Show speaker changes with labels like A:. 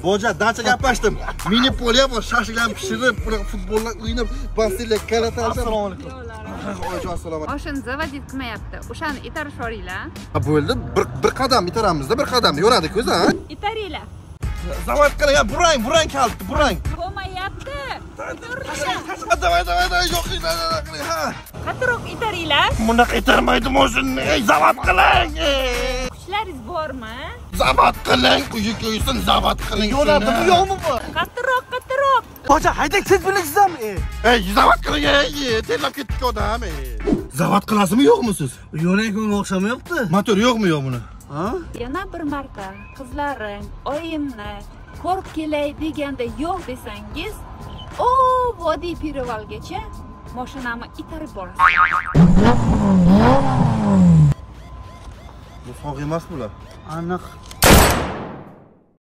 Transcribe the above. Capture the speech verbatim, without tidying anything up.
A: Boja, dancha gaplashdim. Mini polya bor, shashliklarni pishirib, futbollar o'ynab, bastilya karate olsa.
B: Assalomu alaykum.
A: Oyijon, assalomu alaykum.
C: Oshini zavodit qilmayapti. O'shani itarish oringlar.
A: Ha, bo'ldi. Bir bir qadam itaramizda, bir qadam yo'radi-ku, ha?
C: Itaringlar.
A: Zavod qiling, burang, burang kaltdi, burang.
C: Bo'lmayapti.
A: Davay, davay, davay, yo'q, qiling, ha.
C: Qattiqroq itaringlar.
A: Bunaqa itarmaydi moshinani. Ey, zavod qiling.
C: Kuchlaringiz bormi?
A: Zavod qiling, uyi ko'ysin, zavod qiling.
B: Yo'ladi, bu yo'qmi bu?
C: Qattiqroq, qattiqroq.
B: Boja, haydang, siz bilasizmi?
A: Ey, zavod qiling, ey, terlab ketdik odam, ey. Zavod qilasizmi, yo'qmi siz?
B: Yo'nakka o'xshamayapti.
A: Motor yo'qmi, yo'q buni? Ha?
C: Yana bir marta qizlaring, oyimni ko'rib kelay deganda yo'q desangiz, o vodiy Pirovalgacha mashinamni itarib borasiz.
A: Bu sog' emas bular.
B: Aniq.